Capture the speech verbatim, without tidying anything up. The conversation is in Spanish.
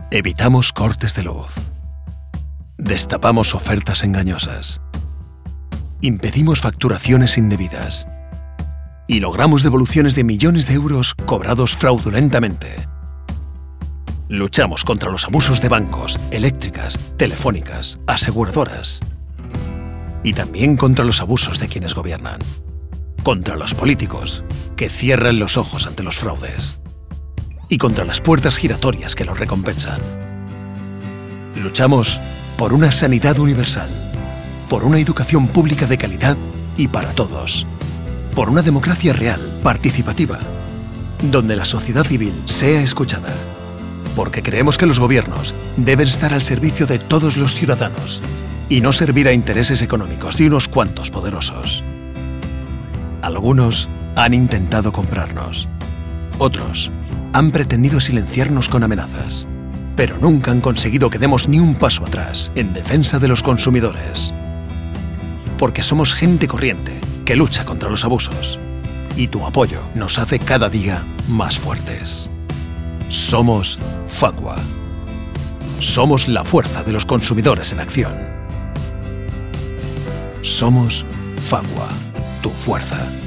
Evitamos cortes de luz. Destapamos ofertas engañosas. Impedimos facturaciones indebidas. Y logramos devoluciones de millones de euros cobrados fraudulentamente. Luchamos contra los abusos de bancos, eléctricas, telefónicas, aseguradoras. Y también contra los abusos de quienes gobiernan. Contra los políticos, que cierran los ojos ante los fraudes. Y contra las puertas giratorias que los recompensan. Luchamos por una sanidad universal, por una educación pública de calidad y para todos, por una democracia real, participativa, donde la sociedad civil sea escuchada, porque creemos que los gobiernos deben estar al servicio de todos los ciudadanos y no servir a intereses económicos de unos cuantos poderosos. Algunos han intentado comprarnos, otros han pretendido silenciarnos con amenazas, pero nunca han conseguido que demos ni un paso atrás en defensa de los consumidores. Porque somos gente corriente que lucha contra los abusos y tu apoyo nos hace cada día más fuertes. Somos Facua. Somos la fuerza de los consumidores en acción. Somos Facua, tu fuerza.